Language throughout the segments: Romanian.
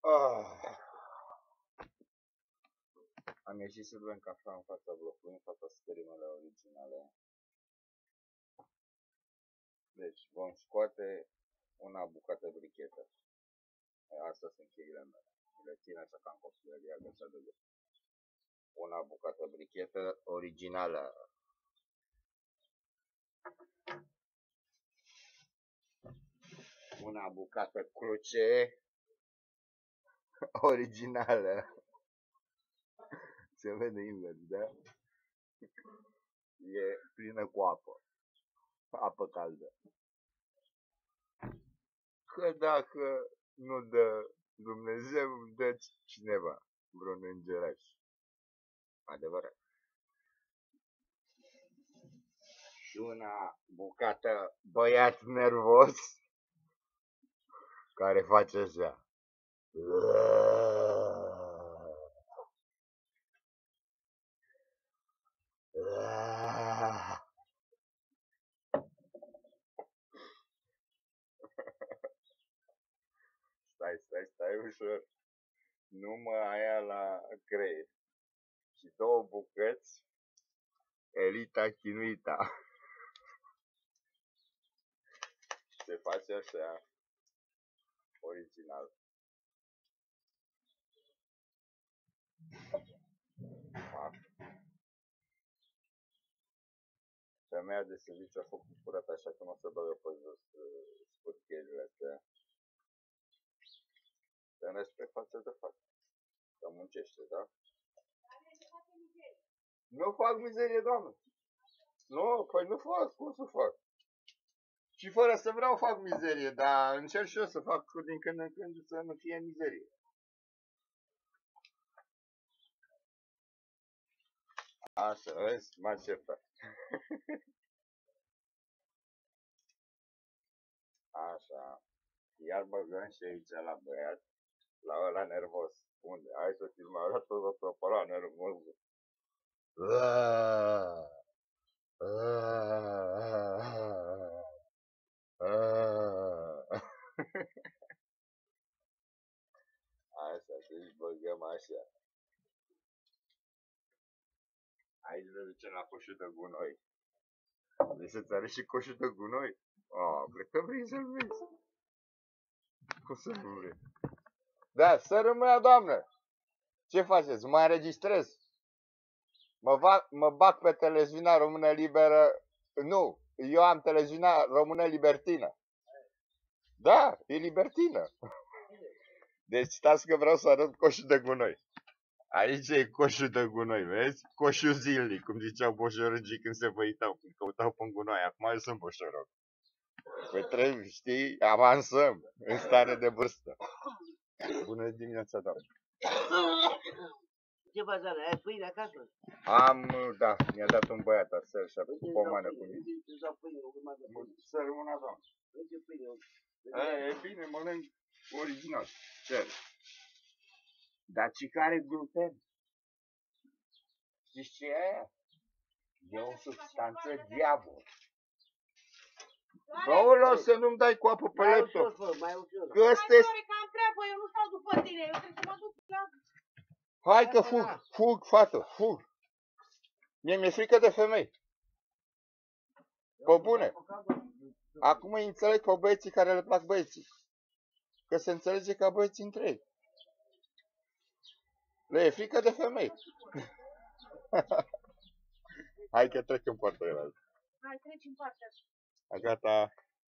Ah. Am ieșit să bem cafea în fața blocului, în fața scării mele originale. Deci vom scoate una bucată brichetă. Astea sunt cheile mele. Le țin așa ca în copilăria găsea de găsit. Una bucată brichetă originală. Una bucată cruce originală. Se vede invers, da? E plină cu apă. Apă caldă. Că dacă nu dă Dumnezeu, dă cineva, vreun îngeraș. Adevărat. Și una bucată băiat nervos care face așa. Stai ușor. Numai aia la creier. Și două bucăți Elita chinuita. Se face așa. Original. Femeia de serviciu a făcut curat așa că nu o să băgă pe jos scurcherile astea. Te respect față de față. Că muncește, da? Nu fac mizerie, doamnă. Nu, păi nu fac, cum să fac? Și fără să vreau fac mizerie, dar încerc și eu să fac din când în când să nu fie mizerie. Așa, vezi, m-a certat. Așa. Iar băgăm și aici la băiat, la ăla nervos. Unde? Hai să ți-l mai arăt tot pe ăla nervos. Așa, să-și băgăm așa. Aici ne ducem la coșul de gunoi. Vrei să-ți arăt și coșul de gunoi? Cred că vrei să-l vezi. Cum să nu vrei? Da, să rămână, doamnă. Ce faceți? Mă înregistrez. Mă bag pe televiziunea română liberă. Nu, eu am televiziunea română libertină. Da, e libertină. Deci stați că vreau să arăt coșul de gunoi. Aici e coșul de gunoi, vezi? Coșul zilnic, cum ziceau boșorogii când se văitau, când căutau pe gunoi. Acum eu sunt boșorog. Păi trebuie, știi, avansăm în stare de vârstă. Bună dimineața, doamnă. Ce faci, Ana? Ai pâine acasă? Am, da, mi-a dat un băiat aseară și a făcut pomană cu mine. Să rămână, doamnă. E bine, mănânc original. Cer. Dar ce care gluten? Știți ce e aia? E o substanță diavol. Aoleu, să nu-mi dai cu apă pe laptop. Mai ușor. Că ăsta este... Că am treabă, eu nu stau după tine, eu trebuie să mă duc la... Hai că fug, fată, fug. Mie mi-e frică de femei. Pe bune. Acum îi înțeleg pe băieții care le plac băieții. Că se înțelege ca băieții între ei. Le e frică de femei. Hai că trec în poartă el azi. Hai, treci în partea asta. Gata.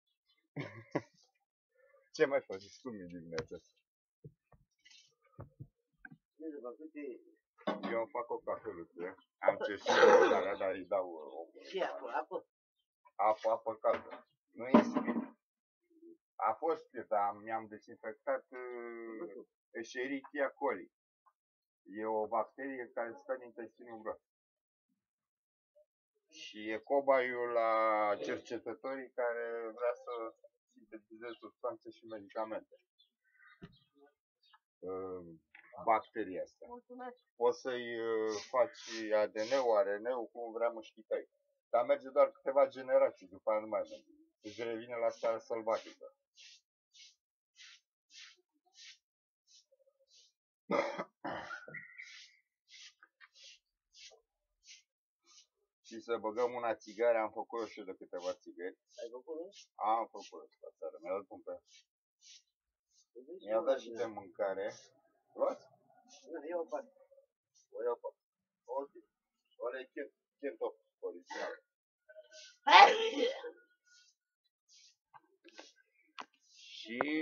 Ce mai faci? Cum e dimineața asta? Eu îmi fac o cafeluță. Am cerșit dar îi dau o... Ce apă? Apă? Apă caldă. Nu e spirit. A fost spirit, dar mi-am dezinfectat Escherichia coli. E o bacterie care stă în intestinul gros. Și e cobaiul la cercetătorii care vrea să sintetizeze substanțe și medicamente. Bacteria asta. Mulțumesc. Poți să-i faci ADN-ul, ARN-ul, cum vrea mușchitai. Dar merge doar câteva generații, după aia nu mai merge. Își revine la starea sălbatică. Și să băgăm una țigară, am făcut și eu de câteva țigări. Ai făcut? Am făcut asta seara, mi-a dat un pe. Mi-a dat și de mâncare. Luați? Nu, iau o parte. O iau pe. Ok. Ăla e Kentop, original. Și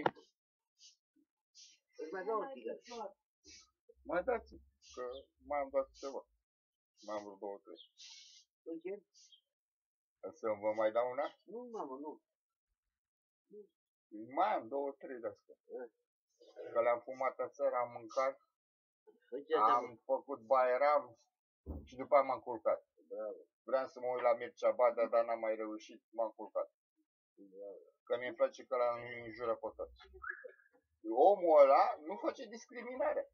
Îți mai dau o țigară. mai dați, că mai am dat ceva. Mai am vreo 2-3. Nu ce? Să vă mai dau una? Nu, mamă, nu. Mai am 2-3 de astea. Că le-am fumat aseară, am mâncat, am făcut baieram și după aia m-am culcat. Vreau să mă uit la Mircea Badea, dar n-am mai reușit, m-am culcat. Că mi-e place că ăla îmi înjură pe toți. Omul ăla nu face discriminare.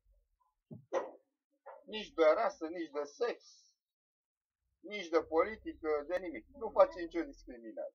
Nici de rasă, nici de sex, nici de politică, de nimic. Nu face nicio discriminare.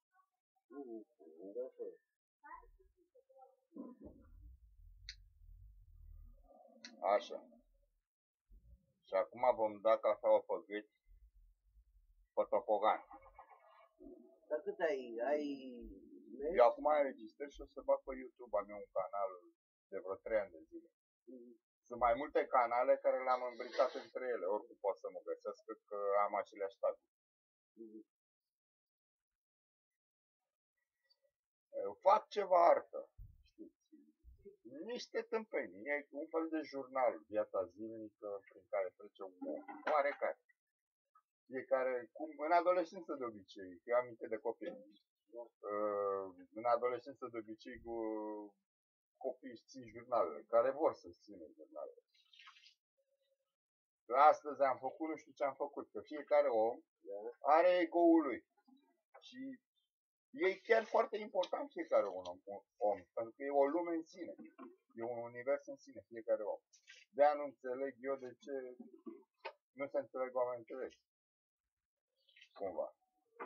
Așa. Și acum vom da cafeaua pe gât, pe topogan. Dar cât ai? Eu acum înregistrez și o să bag pe YouTube. Am eu un canal de vreo 3 ani de zile. Sunt mai multe canale care le-am îmbricat între ele. Oricum pot să mă găsesc că am aceleași staturi. Fac ceva artă. Niște tâmpenii. E un fel de jurnal, viața zilnică prin care trece un om. Oarecare. Fiecare, în adolescență de obicei, că eu am aminte de copii. În adolescență de obicei copiii își țin jurnalele, care vor să-și țină jurnalele. Astăzi am făcut, nu știu ce am făcut, că fiecare om are ego-ul lui. Și e chiar foarte important fiecare om, pentru că e o lume în sine. E un univers în sine, fiecare om. De-aia nu înțeleg eu de ce nu se înțeleg oameni între ei. Cumva.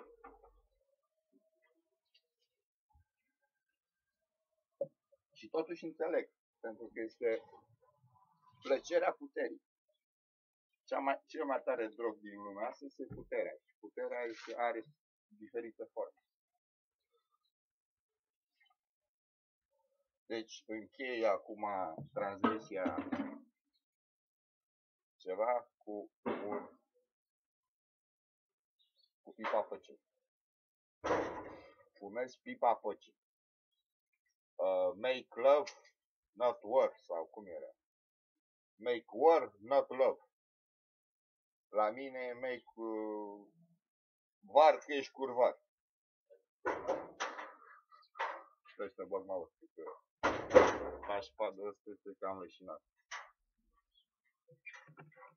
Și totuși înțeleg, pentru că este plăcerea puterii. Cel mai tare drog din lumea asta este puterea. Și puterea are diferite forme. Deci închei acum transmisia ceva cu pipa păcii. Fumez pipa păcii. Make love, not war, sau cum era? Make war, not love. La mine make var că ești curvar. Stai să bag mouse, că pașpadul ăsta este cam leșinat.